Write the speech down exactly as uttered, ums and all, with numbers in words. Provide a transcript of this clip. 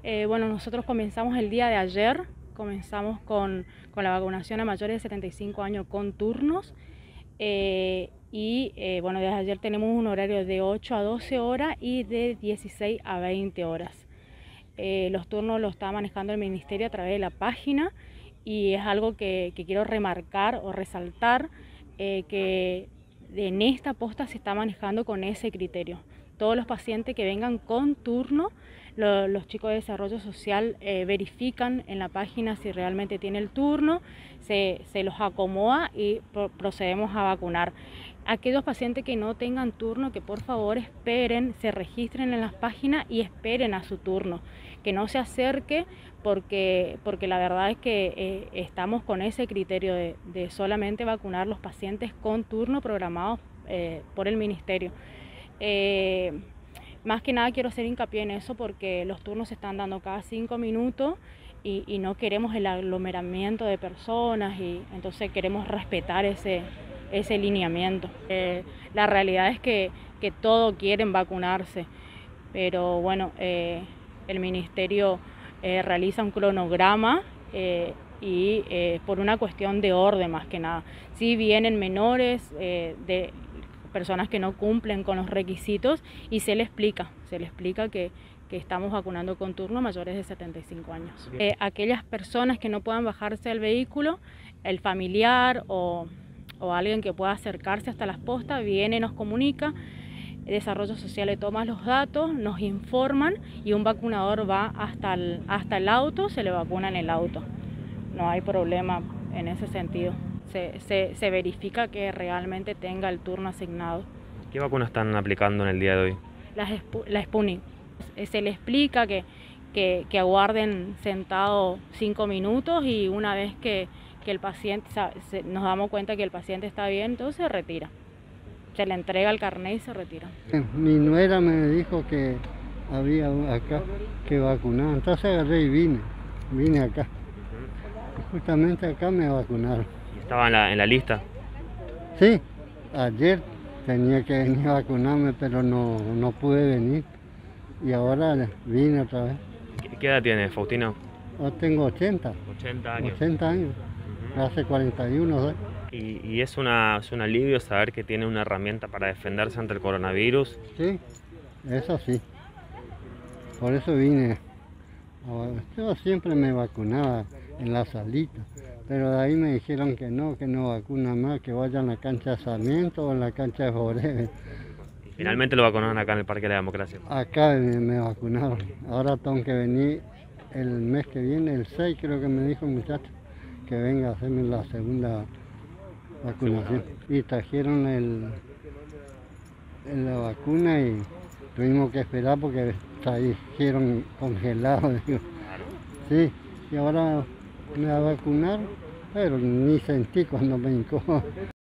Eh, bueno, nosotros comenzamos el día de ayer, comenzamos con, con la vacunación a mayores de setenta y cinco años con turnos eh, y eh, bueno, desde ayer tenemos un horario de ocho a doce horas y de dieciséis a veinte horas. Eh, los turnos los está manejando el Ministerio a través de la página y es algo que, que quiero remarcar o resaltar, eh, que en esta posta se está manejando con ese criterio. Todos los pacientes que vengan con turno, lo, los chicos de desarrollo social eh, verifican en la página si realmente tiene el turno, se, se los acomoda y pro, procedemos a vacunar. Aquellos pacientes que no tengan turno, que por favor esperen, se registren en las páginas y esperen a su turno, que no se acerque porque, porque la verdad es que eh, estamos con ese criterio de, de solamente vacunar los pacientes con turno programados eh, por el Ministerio. Eh, más que nada quiero hacer hincapié en eso porque los turnos se están dando cada cinco minutos y, y no queremos el aglomeramiento de personas y entonces queremos respetar ese, ese lineamiento. Eh, la realidad es que, que todos quieren vacunarse, pero bueno, eh, el Ministerio eh, realiza un cronograma eh, y eh, por una cuestión de orden más que nada. Si vienen menores eh, de personas que no cumplen con los requisitos y se le explica, se le explica que, que estamos vacunando con turno a mayores de setenta y cinco años. Eh, aquellas personas que no puedan bajarse del vehículo, el familiar o, o alguien que pueda acercarse hasta las postas, viene, nos comunica, Desarrollo Social le toma los datos, nos informan y un vacunador va hasta el, hasta el auto, se le vacuna en el auto. No hay problema en ese sentido. Se, se, se verifica que realmente tenga el turno asignado. ¿Qué vacuna están aplicando en el día de hoy? La, la Sputnik. Se le explica que, que, que aguarden sentado cinco minutos y una vez que, que el paciente, se, nos damos cuenta que el paciente está bien, entonces se retira. Se le entrega el carnet y se retira. Mi nuera me dijo que había acá que vacunar, entonces agarré y vine, vine acá. Justamente acá me vacunaron. ¿Estaba en la, en la lista? Sí, ayer tenía que venir a vacunarme, pero no, no pude venir. Y ahora vine otra vez. ¿Qué, qué edad tiene, Faustino? Yo tengo ochenta. ochenta años. ochenta años. Uh-huh. Hace cuarenta y uno. ¿sí? ¿Y, y es, una, es un alivio saber que tiene una herramienta para defenderse ante el coronavirus? Sí, eso sí. Por eso vine. Yo siempre me vacunaba en la salita, pero de ahí me dijeron que no, que no vacuna más, que vayan a la cancha de Sarmiento o en la cancha de Jorge. Y finalmente lo vacunaron acá en el Parque de la Democracia. Acá me, me vacunaron. Ahora tengo que venir el mes que viene, el seis creo que me dijo el muchacho, que venga a hacerme la segunda vacunación. Y trajeron el, la vacuna y tuvimos que esperar porque trajeron congelado. Digo. Sí, y ahora me va a vacunar, pero ni sentí cuando me hincó.